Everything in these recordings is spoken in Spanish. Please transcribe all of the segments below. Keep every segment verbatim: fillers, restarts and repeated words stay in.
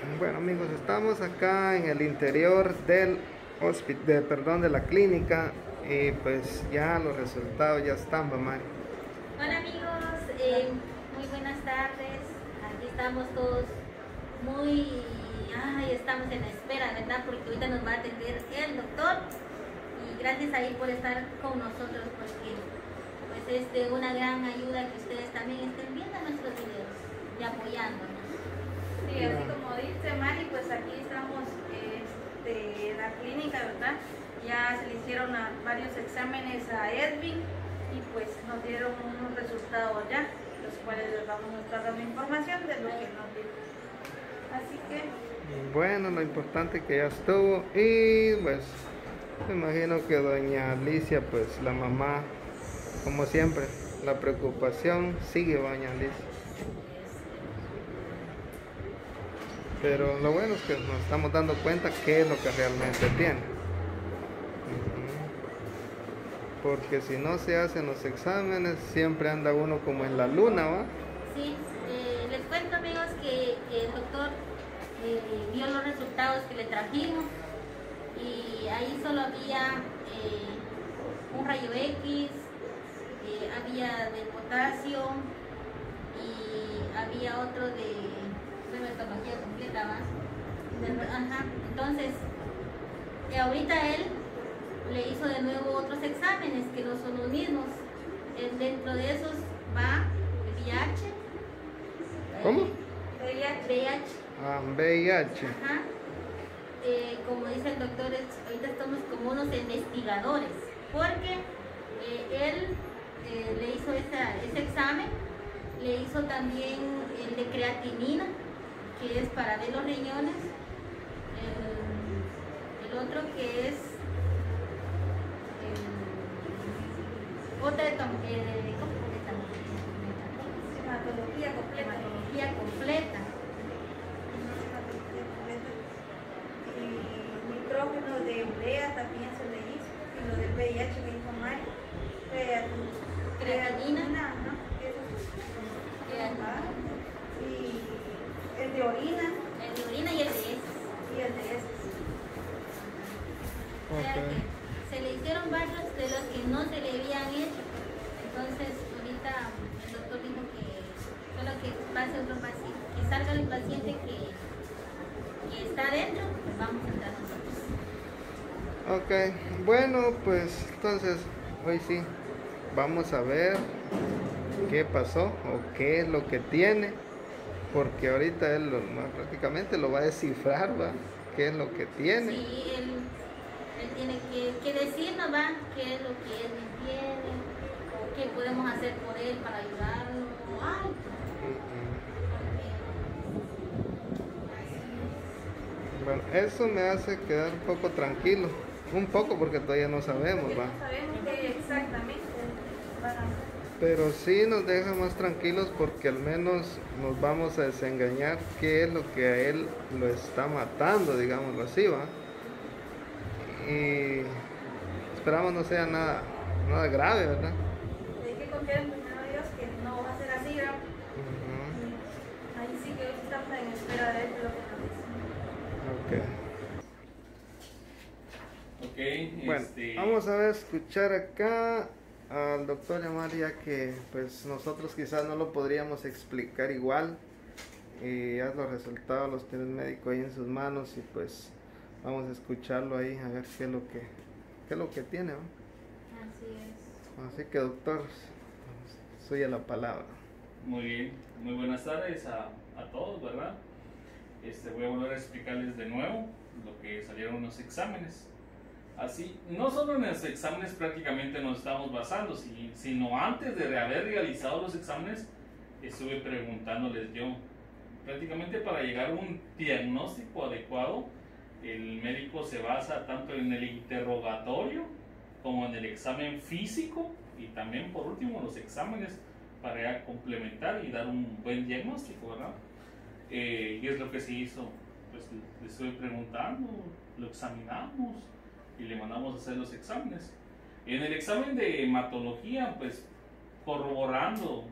Bueno amigos, estamos acá en el interior del hospital, de, perdón, de la clínica y pues ya los resultados ya están, mamá. Hola amigos, eh, muy buenas tardes. Aquí estamos todos muy, ay, estamos en espera, ¿verdad? Porque ahorita nos va a atender el doctor y gracias a él por estar con nosotros porque pues es de una gran ayuda que ustedes también estén viendo nuestros videos y apoyándonos. Sí, así como dice Mari, pues aquí estamos este, en la clínica, ¿verdad? Ya se le hicieron a varios exámenes a Edwin y pues nos dieron unos resultados ya, los cuales les vamos a estar dando información de lo que nos dieron. Así que... Bueno, lo importante que ya estuvo y pues me imagino que doña Alicia, pues la mamá, como siempre, la preocupación sigue, doña Alicia. Pero lo bueno es que nos estamos dando cuenta qué es lo que realmente tiene. Porque si no se hacen los exámenes, siempre anda uno como en la luna, ¿va? Sí, eh, les cuento amigos que, que el doctor eh, vio los resultados que le trajimos y ahí solo había eh, un rayo X, eh, había de potasio y había otro de hematología completa, ¿va? Ajá. Entonces, eh, ahorita él le hizo de nuevo otros exámenes que no son los mismos. Eh, dentro de esos va el V I H. ¿Cómo? V I H. V I H. Ah, V I H. Ajá. Eh, como dice el doctor, es- ahorita estamos como unos investigadores, porque eh, él eh, le hizo esa- ese examen, le hizo también el de creatinina, que es para ver los riñones, el, el otro que es el, otra de, tom- eh, ¿cómo se llama? Hematología completa. Hematología completa. Hematología completa. Y nitrógeno de urea también se le hizo. Y lo del V I H que dijo Mari. Creatina. Creatinina. Ajá. Eso es. Creatinina. Ajá. Y el de orina El de orina y el de heces. y el de heces. O sea Ok. que se le hicieron varios de los que no se le habían hecho. Entonces, ahorita el doctor dijo que solo que pase otro paciente, que salga el paciente que, que está adentro, pues vamos a entrar nosotros. Ok, bueno, pues entonces hoy sí vamos a ver qué pasó o qué es lo que tiene, porque ahorita él lo- no, prácticamente lo va a descifrar, ¿va? ¿Qué es lo que tiene? Sí, él, él tiene que, que decirnos, ¿va? qué es lo que él tiene, o qué podemos hacer por él para ayudarlo, o algo. Bueno, eso me hace quedar un poco tranquilo, un poco porque todavía no sabemos, Porque ¿va? no sabemos qué exactamente van a hacer. Pero sí nos deja más tranquilos porque al menos nos vamos a desengañar qué es lo que a él lo está matando, digámoslo así, ¿va? Y esperamos no sea nada, nada grave, ¿verdad? Hay que confiar en primero Dios que no va a ser así, ¿verdad? Ujú. Y ahí sí que hoy estamos en espera de lo que nos dicen. Ok. Ok, Bueno, este, vamos a ver, escuchar acá al doctor Yamaria que pues nosotros quizás no lo podríamos explicar igual y ya los resultados los tiene el médico ahí en sus manos y pues vamos a escucharlo ahí a ver qué es lo que qué es lo que tiene, ¿no? Así es. Así que doctor, suya la palabra. muy bien, muy buenas tardes a, a todos, ¿verdad? Este, voy a volver a explicarles de nuevo lo que salieron los exámenes. Así, no solo en los exámenes prácticamente nos estamos basando, si- sino antes de haber realizado los exámenes, estuve preguntándoles yo. Prácticamente para llegar a un diagnóstico adecuado, el médico se basa tanto en el interrogatorio como en el examen físico y también por último los exámenes para ya complementar y dar un buen diagnóstico, ¿verdad? Eh, y es lo que se hizo, pues le estoy preguntando, lo examinamos y le mandamos a hacer los exámenes. En el examen de hematología, pues corroborando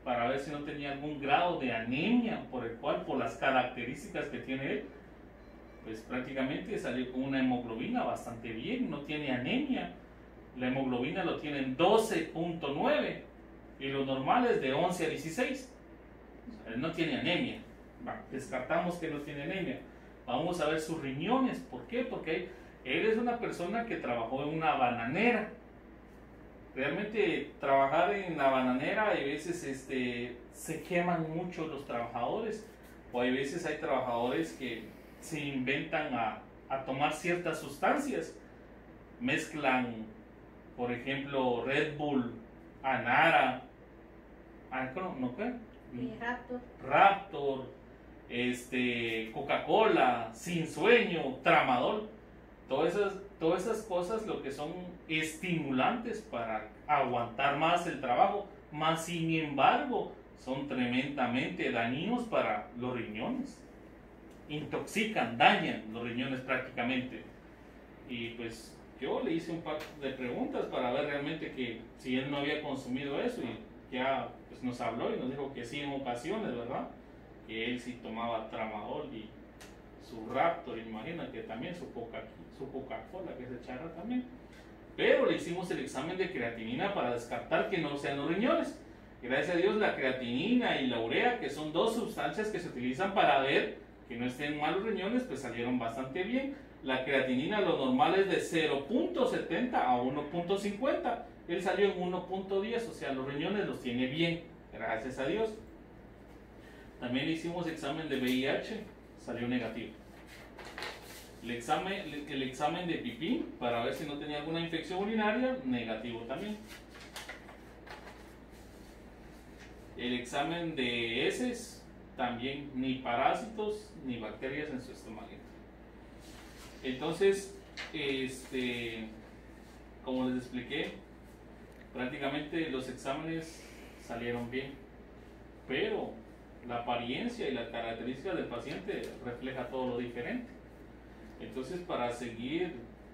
para ver si no tenía algún grado de anemia, por el cual, por las características que tiene él, pues prácticamente salió con una hemoglobina bastante bien, no tiene anemia. La hemoglobina lo tiene en doce punto nueve y lo normal es de once a dieciséis. O sea, él no tiene anemia. Va, descartamos que no tiene anemia. Vamos a ver sus riñones. ¿Por qué? Porque él es una persona que trabajó en una bananera. Realmente trabajar en la bananera, hay veces este, se queman mucho los trabajadores, o hay veces hay trabajadores que se inventan a, a tomar ciertas sustancias, mezclan, por ejemplo, Red Bull, Anara, ¿no, no qué? Eh, Raptor. Raptor, este, Coca-Cola, Sin Sueño, Tramadol, todas esas, todas esas cosas lo que son estimulantes para aguantar más el trabajo, más sin embargo son tremendamente dañinos para los riñones, intoxican, dañan los riñones prácticamente. Y pues yo le hice un par de preguntas para ver realmente que si él no había consumido eso, y ya pues nos habló y nos dijo que sí en ocasiones, ¿verdad? Que él sí tomaba Tramadol y su Raptor, imagina que también su Coca, su Coca-Cola que se echará también. Pero le hicimos el examen de creatinina para descartar que no sean los riñones. Gracias a Dios la creatinina y la urea, que son dos sustancias que se utilizan para ver que no estén mal los riñones, pues salieron bastante bien. La creatinina lo normal es de cero punto setenta a uno punto cincuenta. Él salió en uno punto diez, o sea, los riñones los tiene bien, gracias a Dios. También le hicimos examen de V I H, salió negativo. El examen, el examen de pipí, para ver si no tenía alguna infección urinaria, negativo también. El examen de heces, también ni parásitos ni bacterias en su estómago. Entonces, este, como les expliqué, prácticamente los exámenes salieron bien, pero la apariencia y las características del paciente refleja todo lo diferente. Entonces, para seguir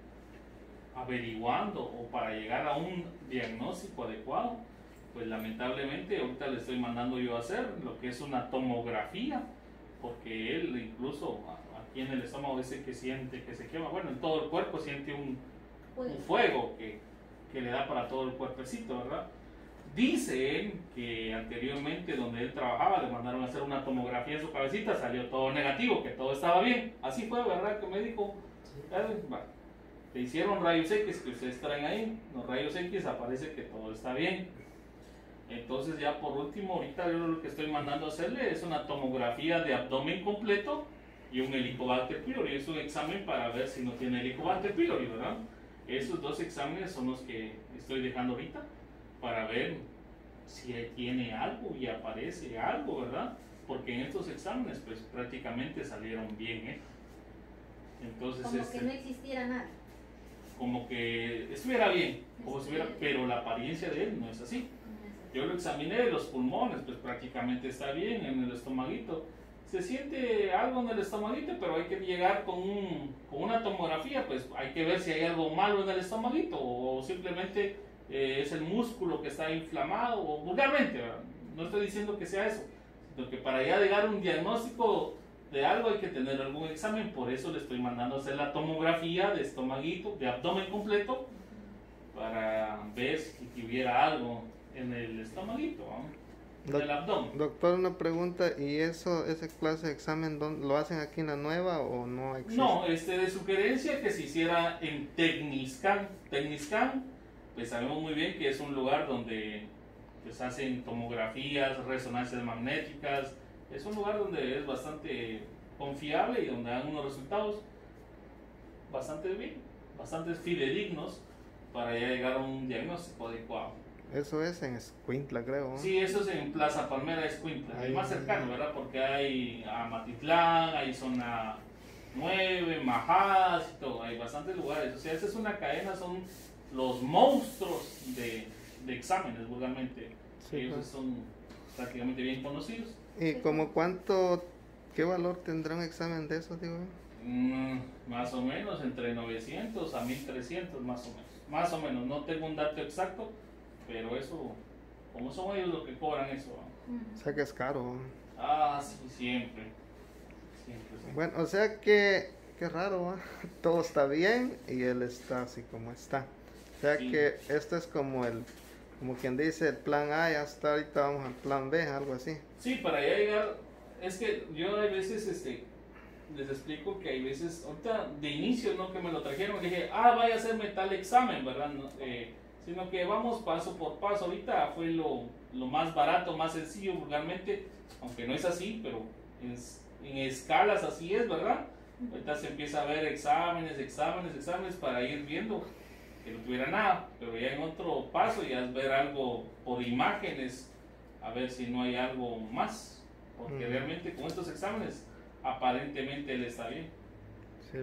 averiguando o para llegar a un diagnóstico adecuado, pues lamentablemente ahorita le estoy mandando yo a hacer lo que es una tomografía, porque él incluso aquí en el estómago dice que siente que se quema, bueno, en todo el cuerpo siente un, un fuego que, que le da para todo el cuerpecito, ¿verdad? Dice él que anteriormente donde él trabajaba le mandaron a hacer una tomografía en su cabecita, salió todo negativo, que todo estaba bien. Así fue, ¿verdad? Que me dijo, bueno, le hicieron rayos X que ustedes traen ahí, los rayos X aparece que todo está bien. Entonces ya por último, ahorita yo lo que estoy mandando a hacerle es una tomografía de abdomen completo y un Helicobacter pylori. Es un examen para ver si no tiene Helicobacter pylori, ¿verdad? Esos dos exámenes son los que estoy dejando ahorita para ver si tiene algo y aparece algo, ¿verdad? Porque en estos exámenes pues prácticamente salieron bien, ¿eh? Entonces, como este, que no existiera nada. Como que estuviera bien, como estuviera, pero la apariencia de él no es así. Yo lo examiné de los pulmones, pues prácticamente está bien, en el estomaguito. Se siente algo en el estomaguito, pero hay que llegar con, un, con una tomografía, pues hay que ver si hay algo malo en el estomaguito o simplemente eh, es el músculo que está inflamado, o vulgarmente, ¿verdad? No estoy diciendo que sea eso, sino que para ya llegar a un diagnóstico de algo hay que tener algún examen, por eso le estoy mandando a hacer la tomografía de estomaguito, de abdomen completo, para ver si hubiera algo en el estomaguito, ¿no? En el abdomen. Doctor, una pregunta, ¿y eso, esa clase de examen lo hacen aquí en la nueva o no existe? No, este, de sugerencia que se hiciera en Tecniscan. Tecniscan, pues sabemos muy bien que es un lugar donde pues hacen tomografías, resonancias magnéticas, es un lugar donde es bastante confiable y donde dan unos resultados bastante bien, bastante fidedignos para ya llegar a un diagnóstico adecuado. Eso es en Escuintla, creo, ¿no? Sí, eso es en Plaza Palmera, Escuintla, el más cercano, ¿verdad? Porque hay Amatitlán, hay zona nueve, Majadas y todo, hay bastantes lugares. O sea, esa es una cadena, son los monstruos de, de exámenes, vulgarmente. Sí, ellos pues son prácticamente bien conocidos. ¿Y como cuánto, qué valor tendrá un examen de esos, digo? Mm, más o menos, entre novecientos a mil trescientos, más o menos. Más o menos, no tengo un dato exacto, pero eso, como son ellos los que cobran eso, ¿no? O sea que es caro. Ah, sí, siempre. Siempre, sí. Bueno, o sea que, qué raro, ¿va? Todo está bien y él está así como está. O sea Sí. que esto es como el, como quien dice, el plan A, y hasta ahorita vamos al plan B, algo así. Sí, para ya llegar, es que yo hay veces, este, les explico que hay veces, ahorita de inicio, ¿no? Que me lo trajeron, dije, ah, vaya a hacerme tal examen, ¿verdad? No, eh, sino que vamos paso por paso. Ahorita fue lo, lo más barato, más sencillo, vulgarmente, aunque no es así, pero en, en escalas así es, ¿verdad? Ahorita se empieza a ver exámenes, exámenes, exámenes para ir viendo que no tuviera nada, pero ya en otro paso ya es ver algo por imágenes, a ver si no hay algo más, porque Mm. realmente con estos exámenes aparentemente él está bien. Sí,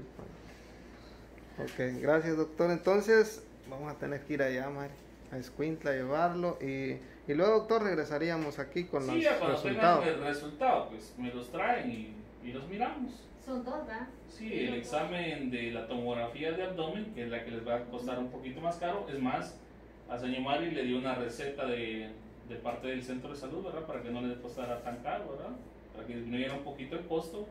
pues. Ok, gracias doctor. Entonces vamos a tener que ir allá, Mari, a Escuintla, a llevarlo y, y luego doctor regresaríamos aquí con Sí, los ya cuando resultados. tengan el resultado, pues me los traen y, y los miramos. Son dos, ¿verdad? Sí, el examen de la tomografía de abdomen, que es la que les va a costar un poquito más caro. Es más, a señor Mari le dio una receta de, de parte del centro de salud, ¿verdad? Para que no les costara tan caro, ¿verdad? Para que disminuyera un poquito el costo.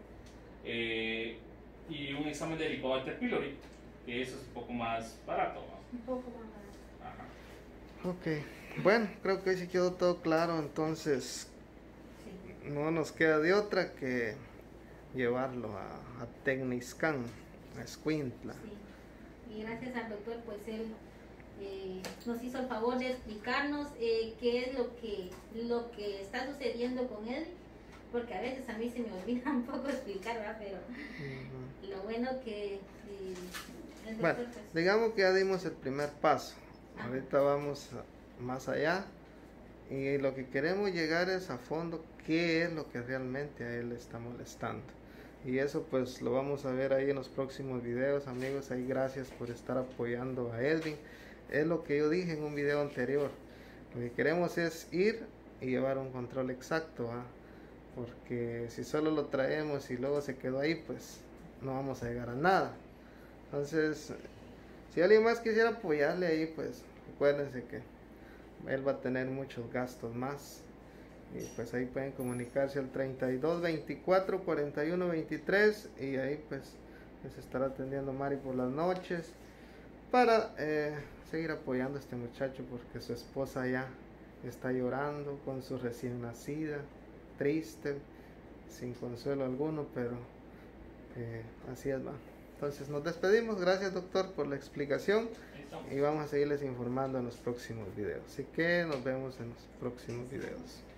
Eh, y un examen de Helicobacter pylori, que eso es un poco más barato, ¿no? Un poco más barato. Ajá. Ok, bueno, creo que ahí sí quedó todo claro, entonces Sí. no nos queda de otra que llevarlo a, a Tecniscan, a Escuintla. Sí. Y gracias al doctor, pues él eh, nos hizo el favor de explicarnos eh, qué es lo que, lo que está sucediendo con él, porque a veces a mí se me olvida un poco explicar, ¿verdad? Pero Ujú. lo bueno que eh, el Bueno, doctor, pues, digamos que ya dimos el primer paso. Ajá. Ahorita vamos a- más allá y lo que queremos llegar es a fondo qué es lo que realmente a él le está molestando. Y eso pues lo vamos a ver ahí en los próximos videos, amigos. Ahí gracias por estar apoyando a Edwin. Es lo que yo dije en un video anterior. Lo que queremos es ir y llevar un control exacto, ¿va? Porque si solo lo traemos y luego se quedó ahí, pues no vamos a llegar a nada. Entonces, si alguien más quisiera apoyarle ahí, pues acuérdense que él va a tener muchos gastos más. Y pues ahí pueden comunicarse al treinta y dos veinticuatro cuarenta y uno veintitrés y ahí pues les estará atendiendo Mari por las noches para eh, seguir apoyando a este muchacho porque su esposa ya está llorando con su recién nacida, triste, sin consuelo alguno, pero eh, así es, va. Entonces nos despedimos, gracias doctor por la explicación Ahí estamos. y vamos a seguirles informando en los próximos videos. Así que nos vemos en los próximos videos.